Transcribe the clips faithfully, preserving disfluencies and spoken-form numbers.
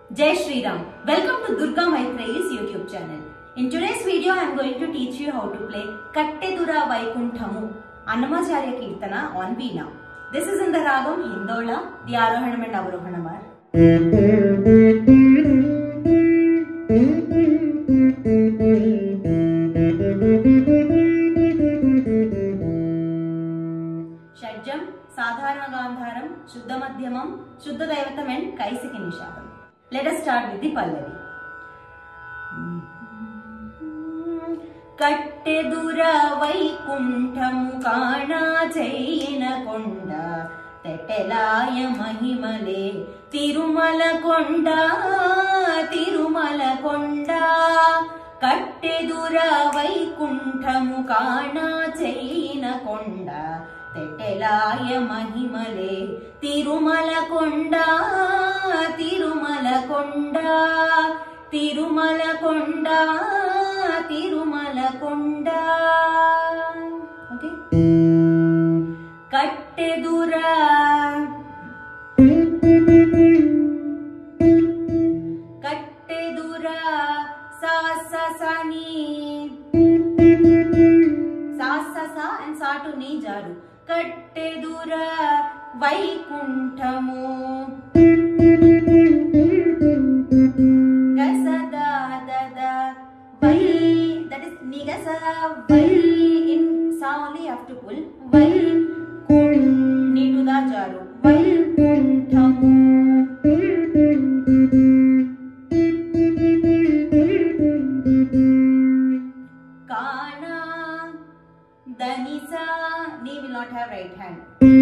Jai Shri Ram. Welcome to Durga Maitreyi's YouTube channel. In today's video, I am going to teach you how to play Kattedura Vaikunthamu Annamacharya Kirtana on Veena. This is in the Ragam Hindola, the Arohanam and Avrohanamar. Shadjam, Sadharana Gandharam, Shuddha Madhyamam, Shuddha Daivatam and Kaisiki Nishadam. Let us start with the Pallavi. Kattedura Vaikunthamu Kana Chayina Konda Tetelaya Mahimale Tirumala Konda Tirumala Konda Kattedura Vaikunthamu Kana Chayina Konda Tetelaya Mahimale Tirumala Konda Tirumala Konda Tirumala Konda Tirumala Konda. Okay. Kattedura Kattedura Sa Sa Sa Ni Sa Sa Sa and Sa to Ni Jaru. Kattedura Vaikunthamu Gasa da da da Vai, that is Nigasa Vai in Sa only you have to pull Vai Kun Ni to the Jaru Vaikunthamu Kana Danisa Ni will not have right hand.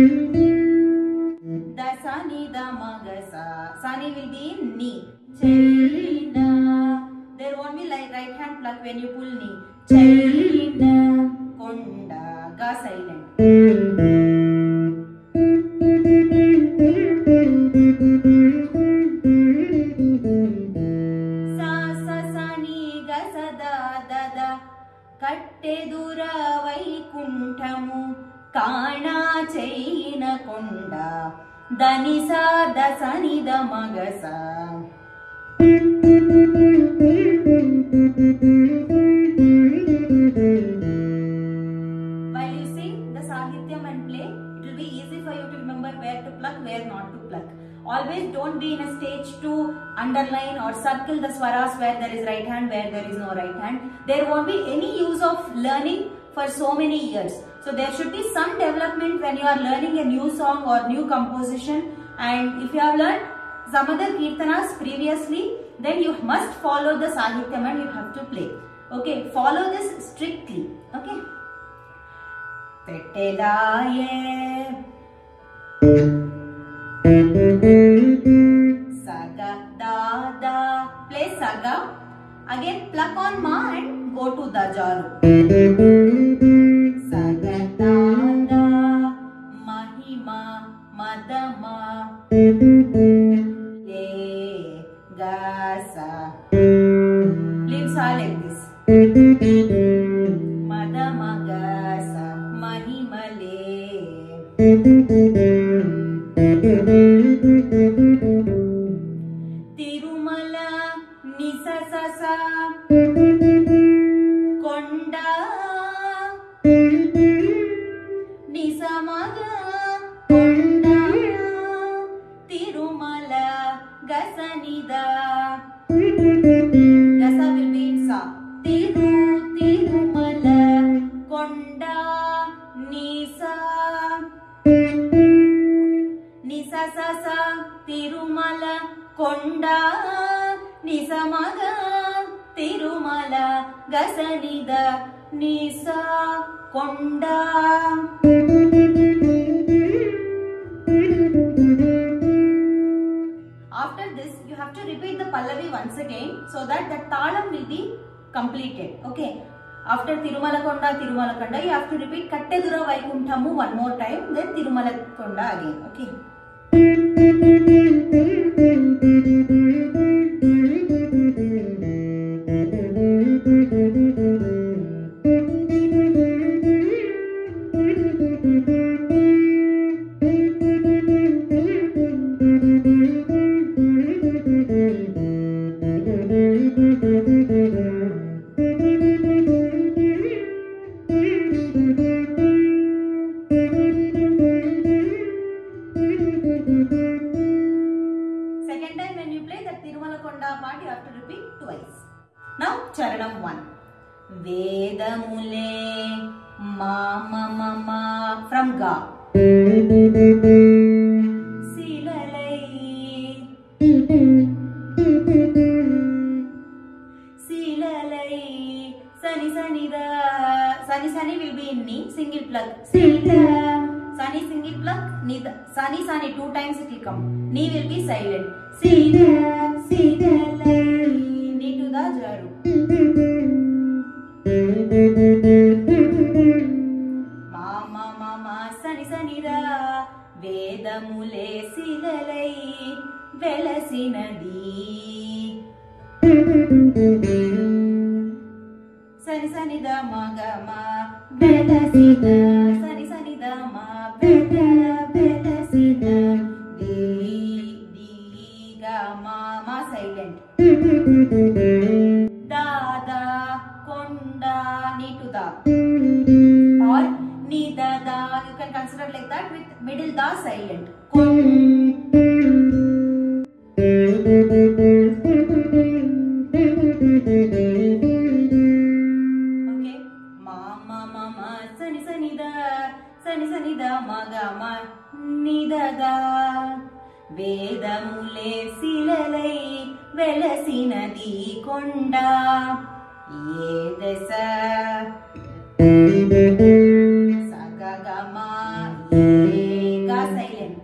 Dasa Ni da Magasa Sani will be in Ni. Chayina. There won't be like right hand pluck when you pull Ni. Chayina Konda Ga silent. Sa Sa Sa Ni Ga Sa Da Da Da Kattedura Vaikunthamu Kana Chayina Konda Danisa Dasani da Magasa. While you sing the Sahityam and play, it will be easy for you to remember where to pluck, where not to pluck. Always don't be in a stage to underline or circle the swaras where there is right hand, where there is no right hand. There won't be any use of learning for so many years. So there should be some development when you are learning a new song or new composition. And if you have learned some other kirtanas previously, then you must follow the Sahityam and you have to play. Okay, follow this strictly. Okay. Petelaye Saga da da. Play Saga. Again pluck on Ma and go to the Jaru. Saga da da Mahima Madama Le Gasa. Leave Sa like this. Madama Gasa Mahimale. Tirumala Nisa Sa Sa Konda Nisamaga Konda Tirumala Gasanida. Gasa will be in Sa. Tiru Tirumala Konda Nisa Nisa Sa Sa Tirumala Konda Nisamaga Tirumala Gasanida Nisa Konda. After this, you have to repeat the Pallavi once again so that the Talam will be completed. Okay. After Tirumala Konda, Tirumala Konda, you have to repeat Kattedura Vaikunthamu one more time, then Tirumala Konda again. Okay. Mm-hmm. at Tirumala Konda part you have to repeat twice. Now Charanam one. Vedamule mama mama from Ga. Silalai Silalai Sani Sani da Sani Sani will be in Ni, single plug. Sila Sani single plug, Ni da. Sani Sani two times it will come. Ni will be silent. Sila Silalai Ni to the jaru. Mama mama Sani Sani da Vedamule Silalai Velasinadi. Sani Sani da ma ga ma Velasina. Sani Sani da ma Vela Velasina. Di di ga ma ma silent. Da da konda ni to da. Or ni da da you can consider like that with middle da silent. Kon. Okay, mama mama sani sani da sani sani da ma ga ma ni da da Vedamule silalai velasinadi konda yedasa sagagama yega silent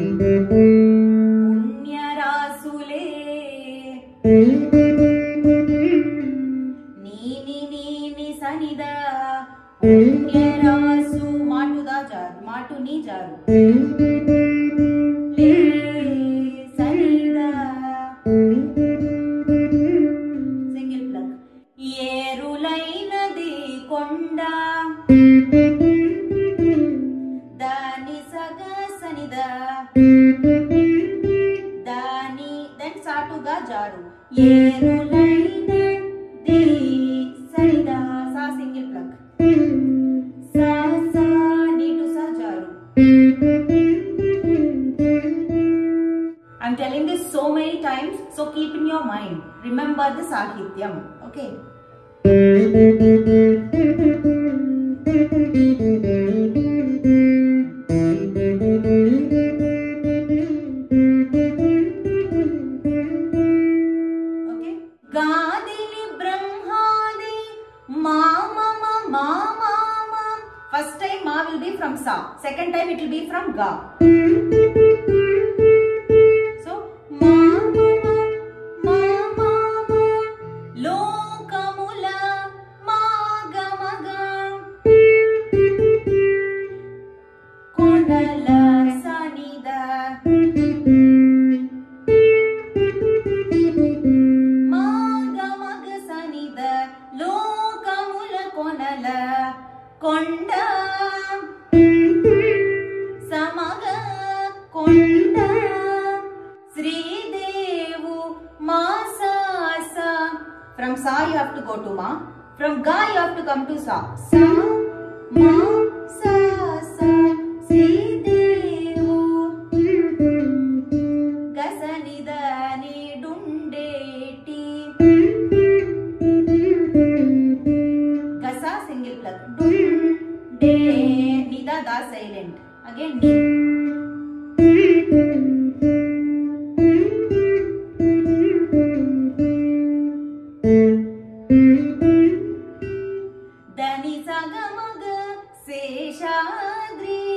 punyarasule ni ni ni ni sanida punyarasu matu da jar matu ni jaru le sanida single plug yerulainadi konda dani saga sanida dani then satu ga jaru yerulainadi sanida sa single plug sa sa ni to sa jaru. I'm telling this so many times, so keep in your mind. Remember the Sahityam, okay? Okay. Gadili Brahmadi Ma Mama Ma Mama. First time Ma will be from Sa. Second time it will be from Ga. Konda Samaga Konda Sri Devu Masasa. From Sa you have to go to Ma. From Ga you have to come to Sa. Sa Ma Sa Sa Sri Devu Gasanidani Dundeti. Gasa single plug. De Nida da silent. Again ni. Dani sagamaga Seshadri.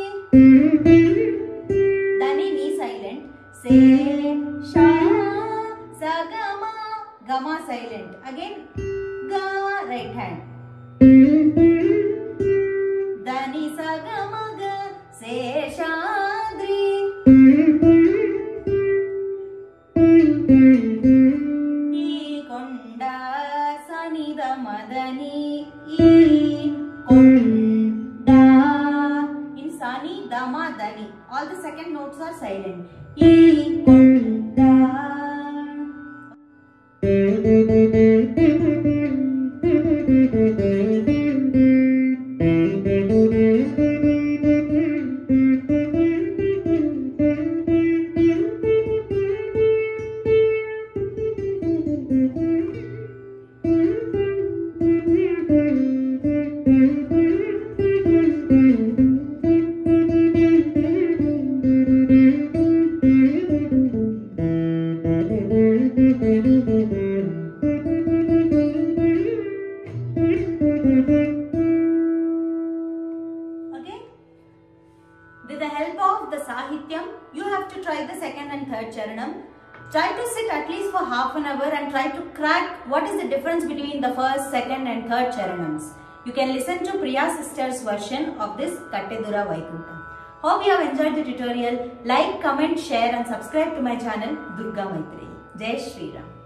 Dani ni silent. Se sha sagama gama silent. Again ga right hand. Dani sagamaga Seshadri. E konda sanida madani e konda. In sani dama dani all the second notes are silent. E konda. least for half an hour and try to crack what is the difference between the first, second and third Charanams. You can listen to Priya sister's version of this Kattedura Vaikuntham. Hope you have enjoyed the tutorial. Like, comment, share and subscribe to my channel Durga Maitreyi. Jai Shri Ram.